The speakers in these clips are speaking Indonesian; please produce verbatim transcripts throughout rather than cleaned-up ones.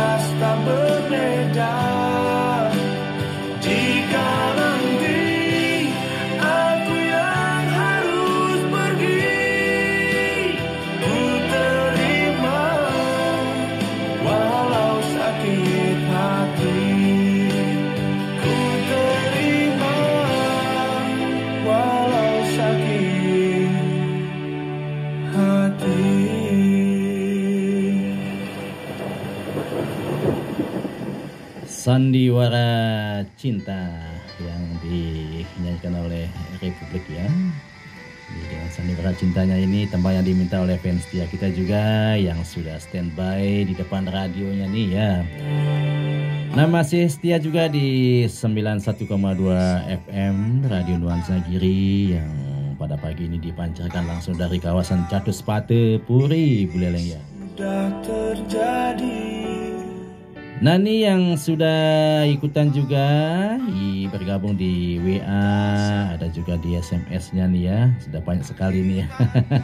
jelas tak berbeda. Jika nanti aku yang harus pergi, ku terima walau sakit hati. Ku terima walau sakit hati. Sandiwara Cinta yang dinyanyikan oleh Republik ya. Jadi dengan sandiwara cintanya ini tembang yang diminta oleh fans setia kita juga yang sudah standby di depan radionya nih ya. Nah masih setia juga di sembilan puluh satu koma dua F M Radio Nuansa Giri yang pada pagi ini dipancarkan langsung dari kawasan Catuspate Puri Buleleng ya. Sudah terjadi. Nah ini yang sudah ikutan juga i, bergabung di W A, ada juga di S M S-nya nih ya, sudah banyak sekali nih ya.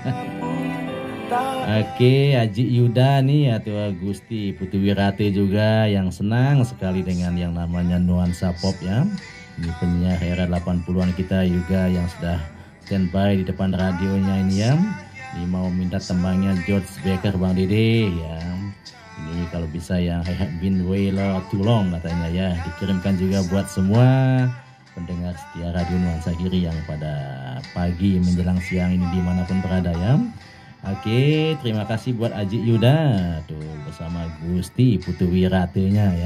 Oke, Aji Yuda nih atau Agusti Putu Wirate juga yang senang sekali dengan yang namanya nuansa pop ya. Ini penyiar era delapan puluhan kita juga yang sudah standby di depan radionya ini ya. Ini mau minta tembangnya George Baker Bang Dede ya. Ini kalau bisa yang I have been way too long katanya ya. Dikirimkan juga buat semua pendengar setia Radio Nuansa Giri yang pada pagi menjelang siang ini dimanapun berada ya. Oke, terima kasih buat Aji Yuda tuh bersama Gusti Putu Wiratenya ya.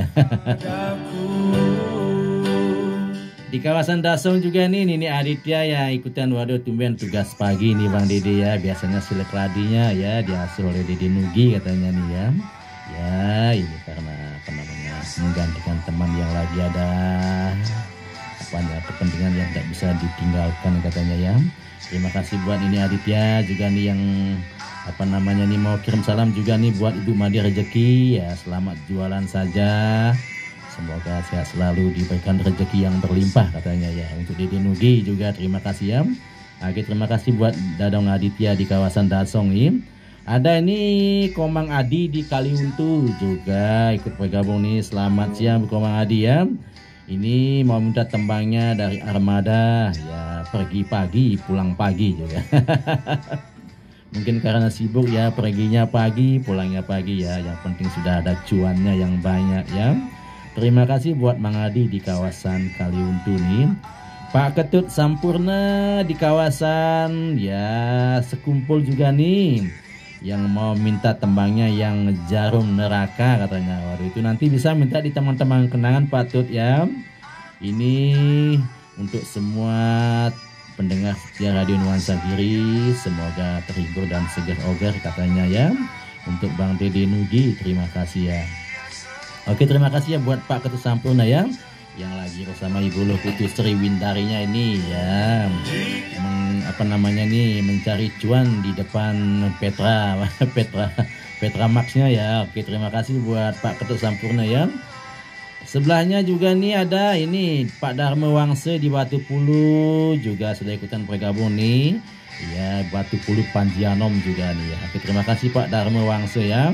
Di kawasan Dasong juga nih Nini Aditya ya ikutan waduh tumben tugas pagi nih Bang Dede ya. Biasanya silek ladinya ya diasuh oleh Dede Nugi katanya nih ya. Ya ini karena apa namanya menggantikan teman yang lagi ada apa ya kepentingan yang tidak bisa ditinggalkan katanya ya. Terima kasih buat ini Aditya juga nih yang apa namanya nih mau kirim salam juga nih buat Ibu Madi Rezeki ya, selamat jualan saja. Semoga sehat selalu diberikan rezeki yang berlimpah katanya ya. Untuk Dede Nugi juga terima kasih ya. Oke, terima kasih buat Dadong Aditya di kawasan Dasong ini. Ada ini Komang Adi di Kaliuntu juga ikut bergabung nih. Selamat siang Komang Adi ya. Ini mau minta tembangnya dari Armada ya, pergi pagi pulang pagi juga. Mungkin karena sibuk ya, perginya pagi pulangnya pagi ya. Yang penting sudah ada cuannya yang banyak ya. Terima kasih buat Mang Adi di kawasan Kaliuntu nih. Pak Ketut Sampurna di kawasan ya Sekumpul juga nih. Yang mau minta tembangnya yang Jarum Neraka katanya. Waduh itu nanti bisa minta di teman-teman kenangan Patut ya. Ini untuk semua pendengar setia Radio Nuansa Giri, semoga terhibur dan seger oger katanya ya. Untuk Bang Dede Nugi terima kasih ya. Oke terima kasih ya buat Pak Ketut Sampurna ya, yang lagi bersama Ibu Loh Putu Sri Windarinya ini ya. Meng, apa namanya nih mencari cuan di depan Petra Petra Petra Max-nya ya. Oke terima kasih buat Pak Ketut Sampurna ya. Sebelahnya juga nih ada ini Pak Dharma Wangse di Batu Pulu juga sudah ikutan bergabung nih ya. Batu Pulu Panjianom juga nih ya. Oke terima kasih Pak Dharma Wangse ya.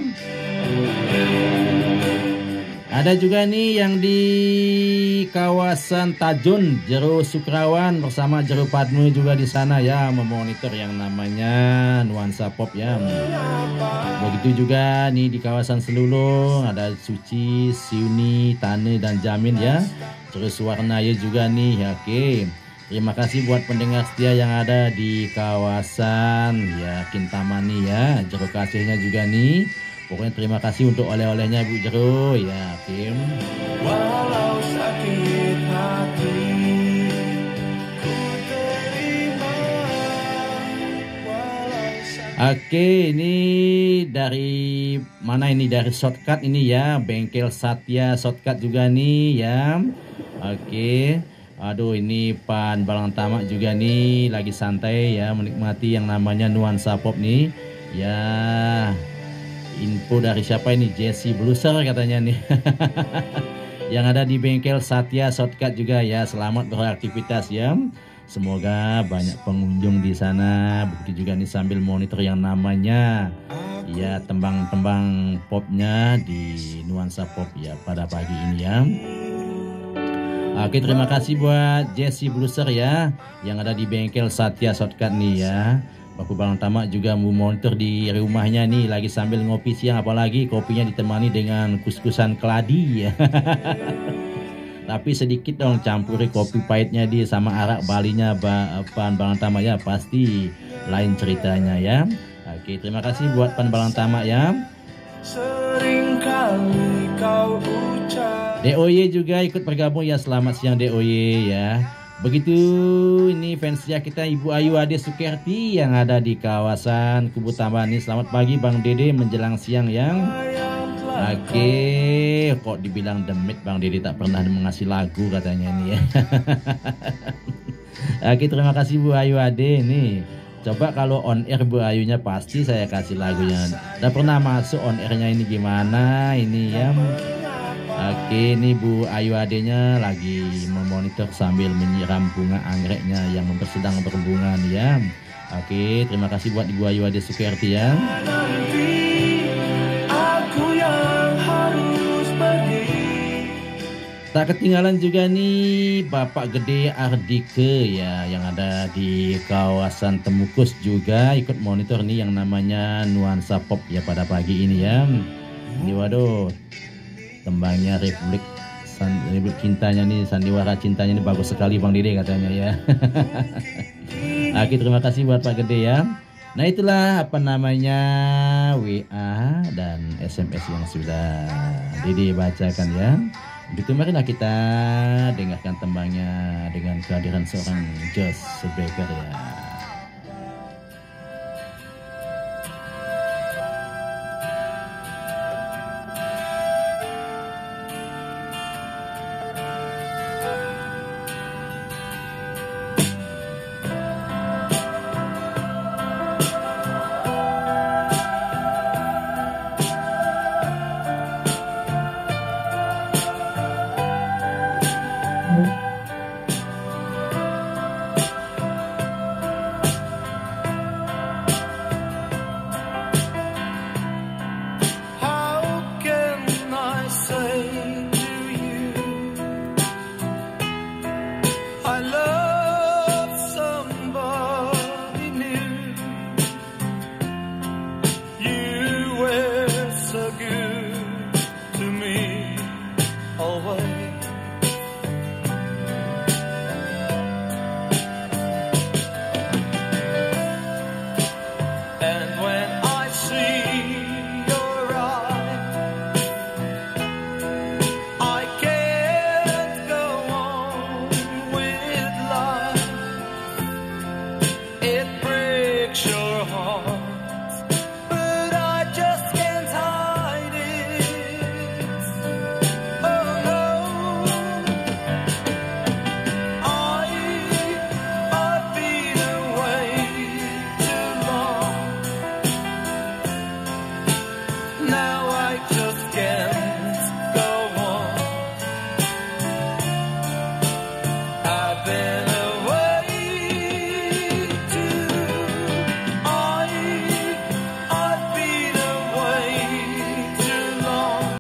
Ada juga nih yang di kawasan Tajun, Jero Sukrawan bersama Jero Padme juga di sana ya, memonitor yang namanya Nuansa Pop ya. Begitu juga nih di kawasan Selulung ada Suci, Siuni, Tane dan Jamin ya. Terus Warnaya juga nih ya. Oke. Terima kasih buat pendengar setia yang ada di kawasan ya Kintamani ya. Jero kasihnya juga nih. Pokoknya terima kasih untuk oleh-olehnya Bu Jero ya Kim. Walau sakit hati, ku terima. Oke ini dari mana ini, dari Shortcut ini ya, Bengkel Satya Shortcut juga nih ya. Oke. Aduh ini Pan Balang Tamak juga nih lagi santai ya menikmati yang namanya Nuansa Pop nih ya. Info dari siapa ini? Jesse Bluser katanya nih. Yang ada di Bengkel Satya Shortcut juga ya. Selamat beraktivitas ya. Semoga banyak pengunjung di sana. Begitu juga nih sambil monitor yang namanya ya tembang-tembang popnya di nuansa pop ya pada pagi ini ya. Oke, terima kasih buat Jesse Bluser ya yang ada di bengkel Satya Shortcut nih ya. Bapak Bang Tama juga mau monitor di rumahnya nih lagi sambil ngopi siang, apalagi kopinya ditemani dengan kus-kusan keladi ya. Tapi sedikit dong campuri kopi pahitnya dia sama arak Balinya Pan Bang Tama ya, pasti lain ceritanya ya. Oke, terima kasih buat Pan Bang Tama ya. Seringkali kau ucap. D O Y juga ikut bergabung ya, selamat siang D O Y ya. Begitu ini fansnya kita Ibu Ayu Ade Sukerti yang ada di kawasan Kubu Tambahan ini. Selamat pagi Bang Dede menjelang siang yang. Oke, kok dibilang demit Bang Dede tak pernah mengasih lagu katanya ini ya. Oke, terima kasih Bu Ayu Ade nih. Coba kalau on air Bu Ayunya pasti saya kasih lagunya. Udah pernah masuk on airnya ini gimana ini ya. Oke, ini Bu Ayu adenya lagi memonitor sambil menyiram bunga anggreknya yang sedang berbunga nih ya. Oke, terima kasih buat Ibu Ayu Ade Sukerti ya. Nanti aku yang harus pergi. Tak ketinggalan juga nih Bapak Gede Ardike ya yang ada di kawasan Temukus juga ikut monitor nih yang namanya nuansa pop ya pada pagi ini ya. Ini waduh, tembangnya Republik San, Republik Cintanya nih, sandiwara cintanya ini bagus sekali Bang Dede katanya ya. Oke, terima kasih buat Pak Gede ya. Nah itulah apa namanya W A dan S M S yang sudah Dede bacakan ya. Begitu, marilah kita dengarkan tembangnya dengan kehadiran seorang Josh Becker ya. Always